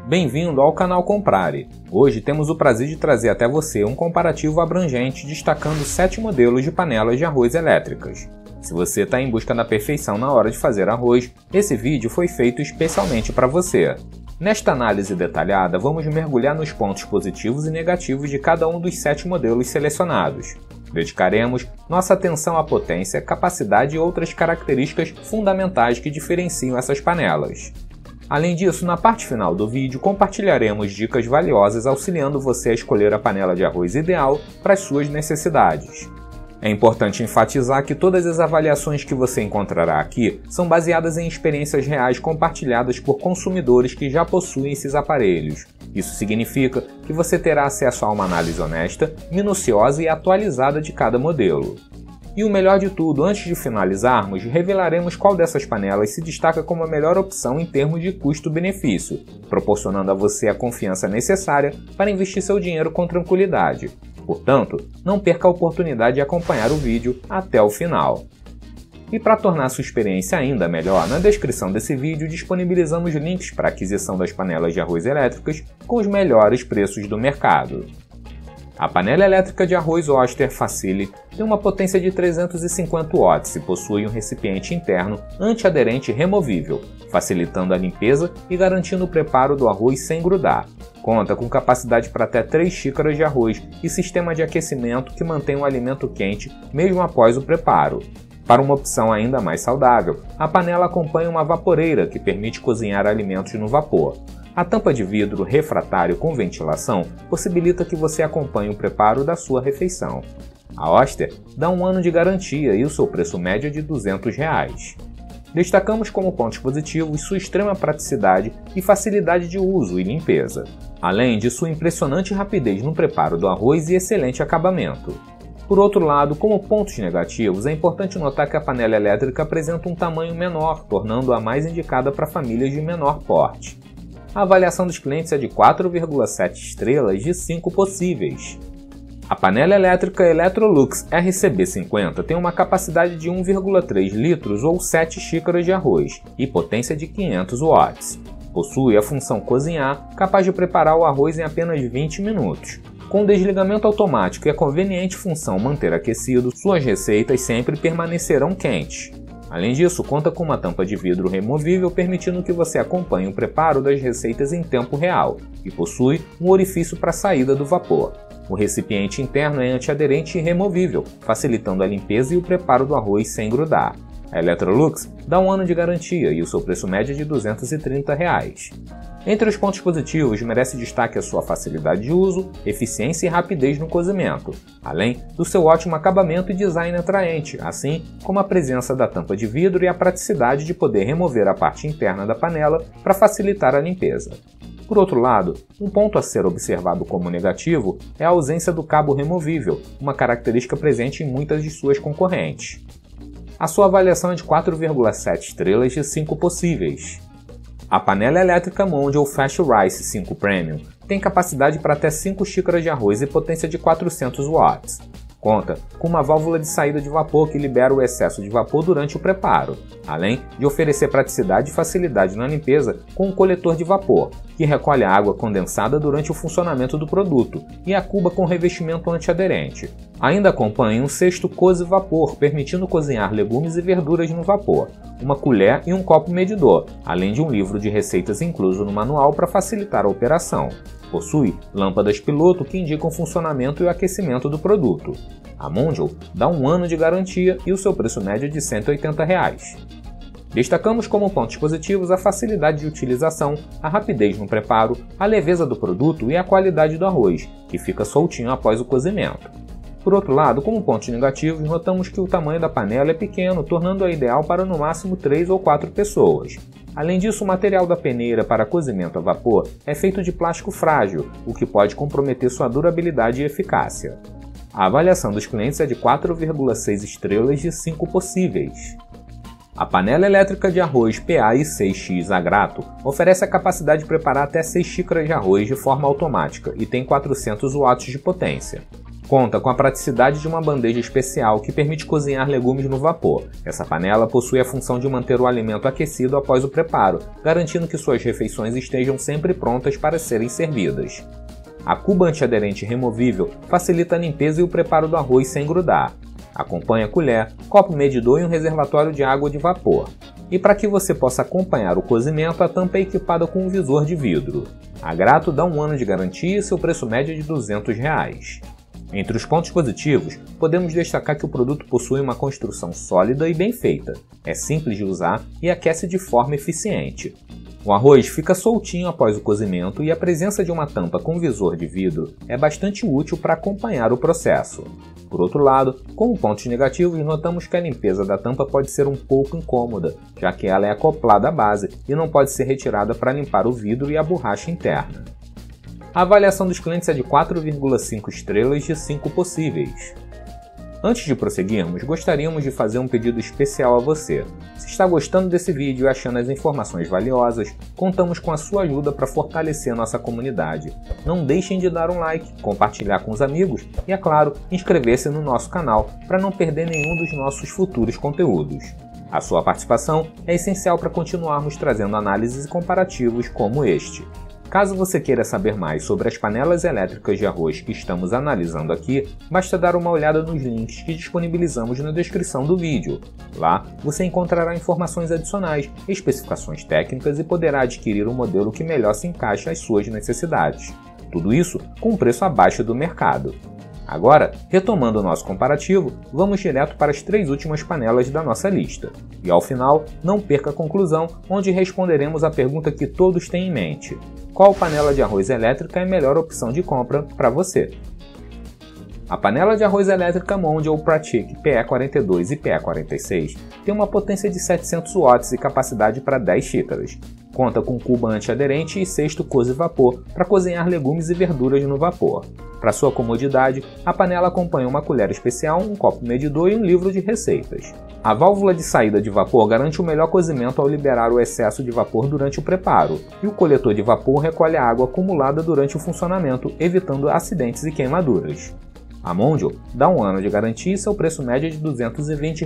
Bem-vindo ao canal Comprare. Hoje temos o prazer de trazer até você um comparativo abrangente destacando 7 modelos de panelas de arroz elétricas. Se você está em busca da perfeição na hora de fazer arroz, esse vídeo foi feito especialmente para você. Nesta análise detalhada, vamos mergulhar nos pontos positivos e negativos de cada um dos 7 modelos selecionados. Dedicaremos nossa atenção à potência, capacidade e outras características fundamentais que diferenciam essas panelas. Além disso, na parte final do vídeo compartilharemos dicas valiosas auxiliando você a escolher a panela de arroz ideal para as suas necessidades. É importante enfatizar que todas as avaliações que você encontrará aqui são baseadas em experiências reais compartilhadas por consumidores que já possuem esses aparelhos. Isso significa que você terá acesso a uma análise honesta, minuciosa e atualizada de cada modelo. E o melhor de tudo, antes de finalizarmos, revelaremos qual dessas panelas se destaca como a melhor opção em termos de custo-benefício, proporcionando a você a confiança necessária para investir seu dinheiro com tranquilidade. Portanto, não perca a oportunidade de acompanhar o vídeo até o final. E para tornar sua experiência ainda melhor, na descrição desse vídeo disponibilizamos links para a aquisição das panelas de arroz elétricas com os melhores preços do mercado. A panela elétrica de arroz Oster Facile tem uma potência de 350 watts e possui um recipiente interno antiaderente removível, facilitando a limpeza e garantindo o preparo do arroz sem grudar. Conta com capacidade para até 3 xícaras de arroz e sistema de aquecimento que mantém o alimento quente mesmo após o preparo. Para uma opção ainda mais saudável, a panela acompanha uma vaporeira que permite cozinhar alimentos no vapor. A tampa de vidro refratário com ventilação possibilita que você acompanhe o preparo da sua refeição. A Oster dá um ano de garantia e o seu preço médio é de R$ 200. Destacamos como pontos positivos sua extrema praticidade e facilidade de uso e limpeza, além de sua impressionante rapidez no preparo do arroz e excelente acabamento. Por outro lado, como pontos negativos, é importante notar que a panela elétrica apresenta um tamanho menor, tornando-a mais indicada para famílias de menor porte. A avaliação dos clientes é de 4,7 estrelas de 5 possíveis. A panela elétrica Electrolux RCB50 tem uma capacidade de 1,3 litros ou 7 xícaras de arroz e potência de 500 watts. Possui a função cozinhar, capaz de preparar o arroz em apenas 20 minutos. Com desligamento automático e a conveniente função manter aquecido, suas receitas sempre permanecerão quentes. Além disso, conta com uma tampa de vidro removível permitindo que você acompanhe o preparo das receitas em tempo real e possui um orifício para a saída do vapor. O recipiente interno é antiaderente e removível, facilitando a limpeza e o preparo do arroz sem grudar. A Electrolux dá um ano de garantia e o seu preço médio é de R$ 230. Entre os pontos positivos, merece destaque a sua facilidade de uso, eficiência e rapidez no cozimento, além do seu ótimo acabamento e design atraente, assim como a presença da tampa de vidro e a praticidade de poder remover a parte interna da panela para facilitar a limpeza. Por outro lado, um ponto a ser observado como negativo é a ausência do cabo removível, uma característica presente em muitas de suas concorrentes. A sua avaliação é de 4,7 estrelas de 5 possíveis. A panela elétrica Mondial Fast Rice 5 Premium tem capacidade para até 5 xícaras de arroz e potência de 400 watts. Conta com uma válvula de saída de vapor que libera o excesso de vapor durante o preparo, além de oferecer praticidade e facilidade na limpeza com um coletor de vapor, que recolhe a água condensada durante o funcionamento do produto, e a cuba com revestimento antiaderente. Ainda acompanha um cesto coze-vapor, permitindo cozinhar legumes e verduras no vapor, uma colher e um copo medidor, além de um livro de receitas incluso no manual para facilitar a operação. Possui lâmpadas piloto que indicam o funcionamento e o aquecimento do produto. A Mondial dá um ano de garantia e o seu preço médio é de R$ 180. Destacamos como pontos positivos a facilidade de utilização, a rapidez no preparo, a leveza do produto e a qualidade do arroz, que fica soltinho após o cozimento. Por outro lado, como pontos negativos, notamos que o tamanho da panela é pequeno, tornando-a ideal para no máximo 3 ou 4 pessoas. Além disso, o material da peneira para cozimento a vapor é feito de plástico frágil, o que pode comprometer sua durabilidade e eficácia. A avaliação dos clientes é de 4,6 estrelas de 5 possíveis. A panela elétrica de arroz PA-I6X Agrato oferece a capacidade de preparar até 6 xícaras de arroz de forma automática e tem 400 watts de potência. Conta com a praticidade de uma bandeja especial que permite cozinhar legumes no vapor. Essa panela possui a função de manter o alimento aquecido após o preparo, garantindo que suas refeições estejam sempre prontas para serem servidas. A cuba antiaderente removível facilita a limpeza e o preparo do arroz sem grudar. Acompanha colher, copo medidor e um reservatório de água de vapor. E para que você possa acompanhar o cozimento, a tampa é equipada com um visor de vidro. A Grato dá 1 ano de garantia e seu preço médio é de R$ 200. Entre os pontos positivos, podemos destacar que o produto possui uma construção sólida e bem feita, é simples de usar e aquece de forma eficiente. O arroz fica soltinho após o cozimento e a presença de uma tampa com visor de vidro é bastante útil para acompanhar o processo. Por outro lado, como pontos negativos, notamos que a limpeza da tampa pode ser um pouco incômoda, já que ela é acoplada à base e não pode ser retirada para limpar o vidro e a borracha interna. A avaliação dos clientes é de 4,5 estrelas de 5 possíveis. Antes de prosseguirmos, gostaríamos de fazer um pedido especial a você. Se está gostando desse vídeo e achando as informações valiosas, contamos com a sua ajuda para fortalecer nossa comunidade. Não deixem de dar um like, compartilhar com os amigos e, é claro, inscrever-se no nosso canal para não perder nenhum dos nossos futuros conteúdos. A sua participação é essencial para continuarmos trazendo análises e comparativos como este. Caso você queira saber mais sobre as panelas elétricas de arroz que estamos analisando aqui, basta dar uma olhada nos links que disponibilizamos na descrição do vídeo. Lá, você encontrará informações adicionais, especificações técnicas e poderá adquirir um modelo que melhor se encaixe às suas necessidades. Tudo isso com um preço abaixo do mercado. Agora, retomando o nosso comparativo, vamos direto para as 3 últimas panelas da nossa lista. E ao final, não perca a conclusão, onde responderemos a pergunta que todos têm em mente: qual panela de arroz elétrica é a melhor opção de compra para você? A panela de arroz elétrica Mondial Pratique PE42 e PE46 tem uma potência de 700 watts e capacidade para 10 xícaras. Conta com cuba antiaderente e cesto coze-vapor para cozinhar legumes e verduras no vapor. Para sua comodidade, a panela acompanha uma colher especial, um copo medidor e um livro de receitas. A válvula de saída de vapor garante o melhor cozimento ao liberar o excesso de vapor durante o preparo, e o coletor de vapor recolhe a água acumulada durante o funcionamento, evitando acidentes e queimaduras. A Mondial dá 1 ano de garantia e seu preço médio é de R$ 220.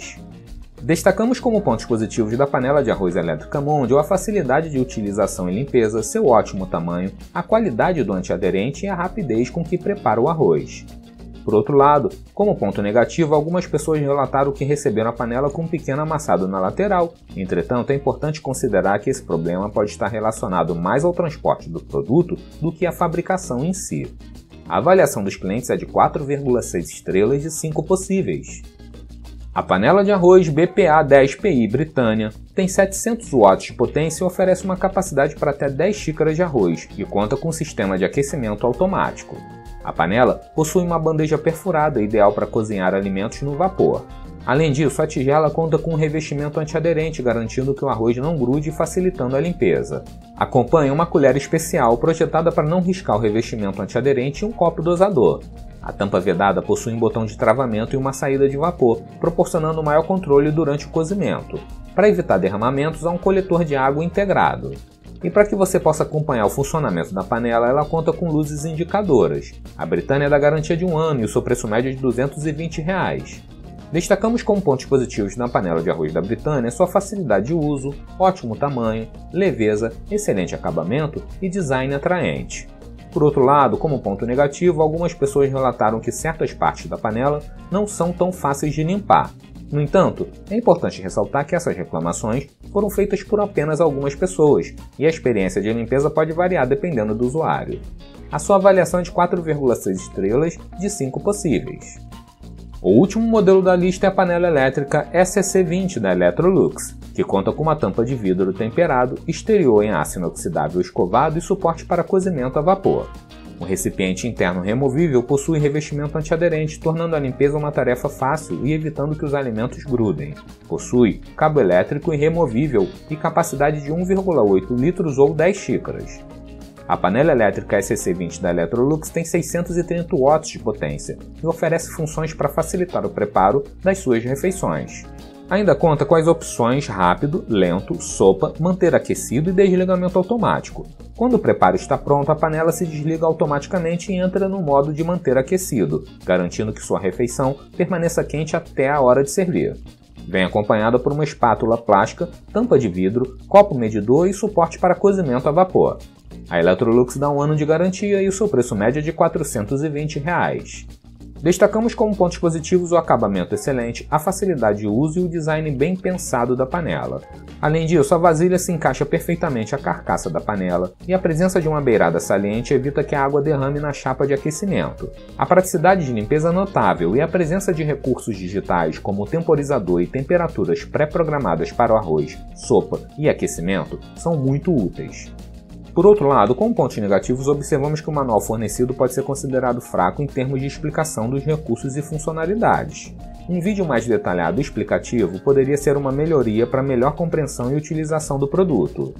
Destacamos como pontos positivos da panela de arroz elétrica Mondial a facilidade de utilização e limpeza, seu ótimo tamanho, a qualidade do antiaderente e a rapidez com que prepara o arroz. Por outro lado, como ponto negativo, algumas pessoas relataram que receberam a panela com um pequeno amassado na lateral. Entretanto, é importante considerar que esse problema pode estar relacionado mais ao transporte do produto do que à fabricação em si. A avaliação dos clientes é de 4,6 estrelas de 5 possíveis. A panela de arroz BPA10PI Britânia tem 700 watts de potência e oferece uma capacidade para até 10 xícaras de arroz e conta com um sistema de aquecimento automático. A panela possui uma bandeja perfurada ideal para cozinhar alimentos no vapor. Além disso, a tigela conta com um revestimento antiaderente, garantindo que o arroz não grude e facilitando a limpeza. Acompanha uma colher especial projetada para não riscar o revestimento antiaderente e um copo dosador. A tampa vedada possui um botão de travamento e uma saída de vapor, proporcionando maior controle durante o cozimento. Para evitar derramamentos, há um coletor de água integrado. E para que você possa acompanhar o funcionamento da panela, ela conta com luzes indicadoras. A Britânia dá garantia de 1 ano e o seu preço médio é de R$ 220. Destacamos como pontos positivos na panela de arroz da Britânia sua facilidade de uso, ótimo tamanho, leveza, excelente acabamento e design atraente. Por outro lado, como ponto negativo, algumas pessoas relataram que certas partes da panela não são tão fáceis de limpar. No entanto, é importante ressaltar que essas reclamações foram feitas por apenas algumas pessoas, e a experiência de limpeza pode variar dependendo do usuário. A sua avaliação é de 4,6 estrelas de 5 possíveis. O último modelo da lista é a panela elétrica SC20 da Electrolux, que conta com uma tampa de vidro temperado, exterior em aço inoxidável escovado e suporte para cozimento a vapor. O recipiente interno removível possui revestimento antiaderente, tornando a limpeza uma tarefa fácil e evitando que os alimentos grudem. Possui cabo elétrico e removível e capacidade de 1,8 litros ou 10 xícaras. A panela elétrica SC20 da Electrolux tem 630 watts de potência e oferece funções para facilitar o preparo das suas refeições. Ainda conta com as opções rápido, lento, sopa, manter aquecido e desligamento automático. Quando o preparo está pronto, a panela se desliga automaticamente e entra no modo de manter aquecido, garantindo que sua refeição permaneça quente até a hora de servir. Vem acompanhada por uma espátula plástica, tampa de vidro, copo medidor e suporte para cozimento a vapor. A Electrolux dá 1 ano de garantia e o seu preço médio é de R$ 420. Destacamos como pontos positivos o acabamento excelente, a facilidade de uso e o design bem pensado da panela. Além disso, a vasilha se encaixa perfeitamente à carcaça da panela e a presença de uma beirada saliente evita que a água derrame na chapa de aquecimento. A praticidade de limpeza é notável e a presença de recursos digitais como o temporizador e temperaturas pré-programadas para o arroz, sopa e aquecimento são muito úteis. Por outro lado, com pontos negativos, observamos que o manual fornecido pode ser considerado fraco em termos de explicação dos recursos e funcionalidades. Um vídeo mais detalhado e explicativo poderia ser uma melhoria para melhor compreensão e utilização do produto.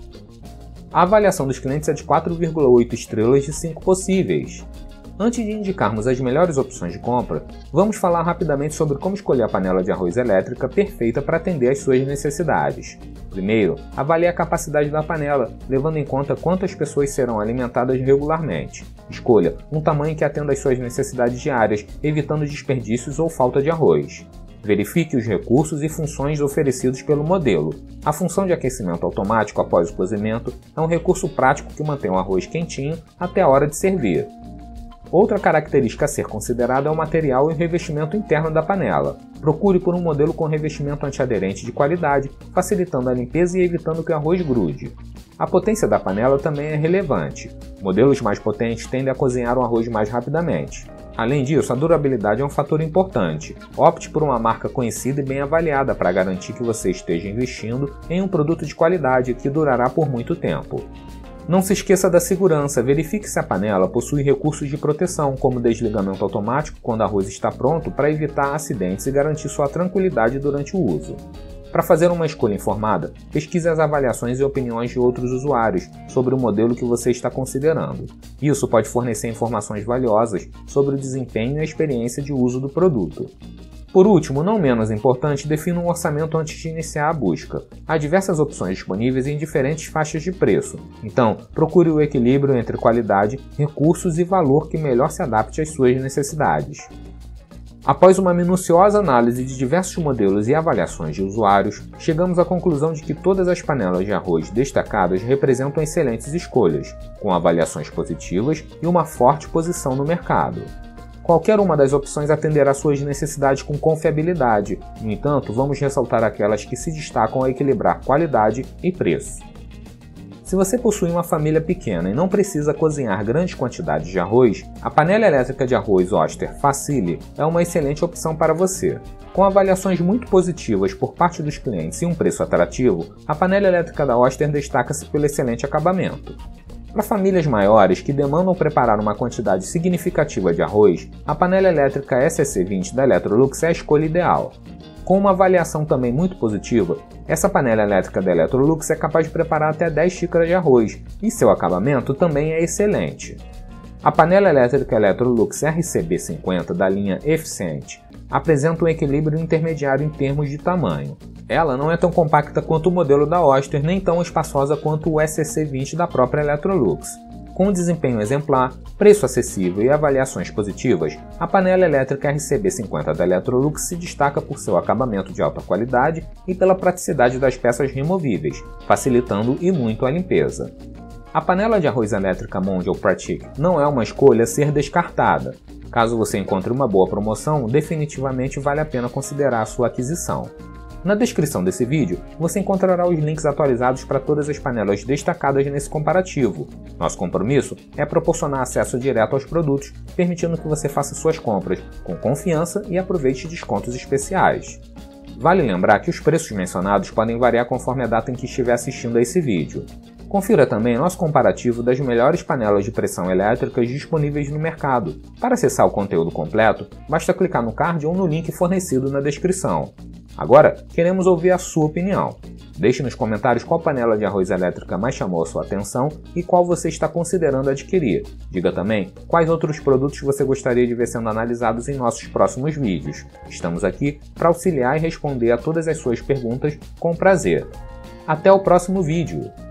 A avaliação dos clientes é de 4,8 estrelas de 5 possíveis. Antes de indicarmos as melhores opções de compra, vamos falar rapidamente sobre como escolher a panela de arroz elétrica perfeita para atender às suas necessidades. Primeiro, avalie a capacidade da panela, levando em conta quantas pessoas serão alimentadas regularmente. Escolha um tamanho que atenda às suas necessidades diárias, evitando desperdícios ou falta de arroz. Verifique os recursos e funções oferecidos pelo modelo. A função de aquecimento automático após o cozimento é um recurso prático que mantém o arroz quentinho até a hora de servir. Outra característica a ser considerada é o material e o revestimento interno da panela. Procure por um modelo com revestimento antiaderente de qualidade, facilitando a limpeza e evitando que o arroz grude. A potência da panela também é relevante. Modelos mais potentes tendem a cozinhar o arroz mais rapidamente. Além disso, a durabilidade é um fator importante. Opte por uma marca conhecida e bem avaliada para garantir que você esteja investindo em um produto de qualidade que durará por muito tempo. Não se esqueça da segurança, verifique se a panela possui recursos de proteção, como desligamento automático quando o arroz está pronto para evitar acidentes e garantir sua tranquilidade durante o uso. Para fazer uma escolha informada, pesquise as avaliações e opiniões de outros usuários sobre o modelo que você está considerando. Isso pode fornecer informações valiosas sobre o desempenho e a experiência de uso do produto. Por último, não menos importante, defina um orçamento antes de iniciar a busca. Há diversas opções disponíveis em diferentes faixas de preço, então procure o equilíbrio entre qualidade, recursos e valor que melhor se adapte às suas necessidades. Após uma minuciosa análise de diversos modelos e avaliações de usuários, chegamos à conclusão de que todas as panelas de arroz destacadas representam excelentes escolhas, com avaliações positivas e uma forte posição no mercado. Qualquer uma das opções atenderá suas necessidades com confiabilidade, no entanto, vamos ressaltar aquelas que se destacam ao equilibrar qualidade e preço. Se você possui uma família pequena e não precisa cozinhar grandes quantidades de arroz, a panela elétrica de arroz Oster Facile é uma excelente opção para você. Com avaliações muito positivas por parte dos clientes e um preço atrativo, a panela elétrica da Oster destaca-se pelo excelente acabamento. Para famílias maiores que demandam preparar uma quantidade significativa de arroz, a panela elétrica SC20 da Electrolux é a escolha ideal. Com uma avaliação também muito positiva, essa panela elétrica da Electrolux é capaz de preparar até 10 xícaras de arroz, e seu acabamento também é excelente. A panela elétrica Electrolux RCB50 da linha Efficient apresenta um equilíbrio intermediário em termos de tamanho. Ela não é tão compacta quanto o modelo da Oster, nem tão espaçosa quanto o SC20 da própria Electrolux. Com um desempenho exemplar, preço acessível e avaliações positivas, a panela elétrica RCB50 da Electrolux se destaca por seu acabamento de alta qualidade e pela praticidade das peças removíveis, facilitando e muito a limpeza. A panela de arroz elétrica Mondial Pratique não é uma escolha a ser descartada. Caso você encontre uma boa promoção, definitivamente vale a pena considerar a sua aquisição. Na descrição desse vídeo, você encontrará os links atualizados para todas as panelas destacadas nesse comparativo. Nosso compromisso é proporcionar acesso direto aos produtos, permitindo que você faça suas compras com confiança e aproveite descontos especiais. Vale lembrar que os preços mencionados podem variar conforme a data em que estiver assistindo a esse vídeo. Confira também nosso comparativo das melhores panelas de pressão elétricas disponíveis no mercado. Para acessar o conteúdo completo, basta clicar no card ou no link fornecido na descrição. Agora, queremos ouvir a sua opinião. Deixe nos comentários qual panela de arroz elétrica mais chamou a sua atenção e qual você está considerando adquirir. Diga também quais outros produtos você gostaria de ver sendo analisados em nossos próximos vídeos. Estamos aqui para auxiliar e responder a todas as suas perguntas com prazer. Até o próximo vídeo!